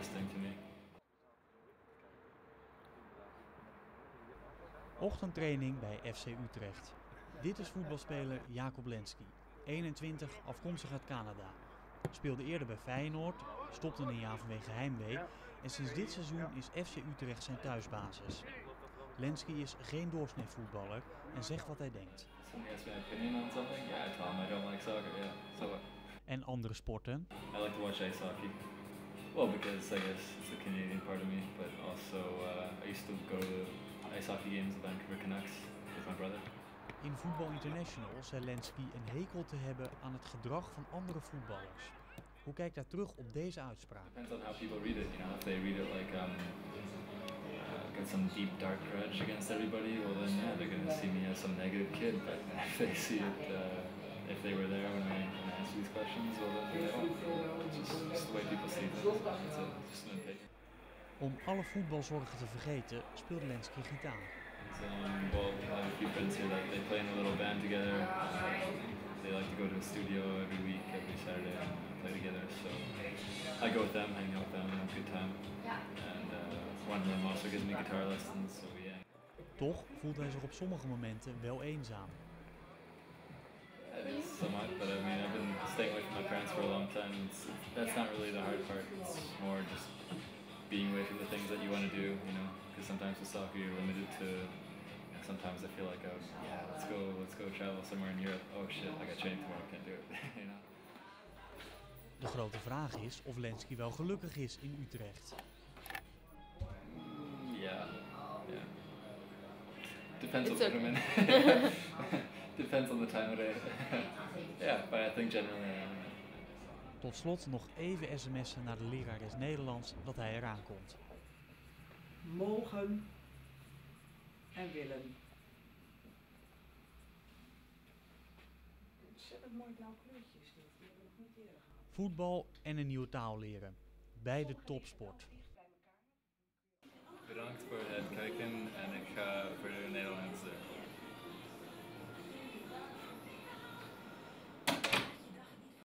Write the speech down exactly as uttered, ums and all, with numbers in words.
interesting to me. Ochtendtraining bij F C Utrecht. Dit is voetbalspeler Jacob Lenski, eenentwintig, afkomstig uit Canada. Speelde eerder bij Feyenoord, stopte een jaar vanwege heimwee en sinds dit seizoen is F C Utrecht zijn thuisbasis. Lenski is geen doorsnee voetballer en zegt wat hij denkt. En andere sporten? I like to watch ice hockey. Well, because I guess it's the Canadian part of me, but also uh, I used to go to ice hockey games with Vancouver Canucks with my brother. In Voetbal International zei Lenski een hekel te hebben aan het gedrag van andere voetballers. Hoe kijkt hij terug op deze uitspraak? Depends on how people read it, you know. If they read it like um, uh, got some deep dark grudge against everybody, well then yeah, they're gonna see me as some negative kid. But if they see it, uh, if they were there when I, when I asked these questions, well then they don't. It's just, just the way people see things. It's a, just an opinion. Om alle voetbalzorgen te vergeten speelde Lenski gitaar. Um, well, I have a few friends here that they play in a little band together. Uh, they like to go to a studio every week, every Saturday, and play together. So I go with them, hang out with them, have a good time. And uh, one of them also gives me guitar lessons, so we hang. Toch voelt hij zich op sommige momenten wel eenzaam. It is somewhat, but I mean, I've been staying away from my parents for a long time. It's, that's not really the hard part. It's more just being away from the things that you want to do, you know. Because sometimes with soccer you're limited to. You know, sometimes I feel like, oh, yeah, let's go, let's go travel somewhere in Europe. Oh shit, I got training tomorrow, can't do it. You know. De grote vraag is of Lenski wel gelukkig is in Utrecht. Yeah, yeah. Depends what I'm in. Depends on the time of day. Yeah, but I think generally. Uh, Tot slot nog even sms'en naar de lerares Nederlands dat hij eraan komt. Mogen en willen. Ontzettend mooi blauw kleurtje is dit. Die hebben we nog niet eerder gehad. Voetbal en een nieuwe taal leren. Beide topsport. Bedankt voor het kijken en ik ga voor de Nederlandse.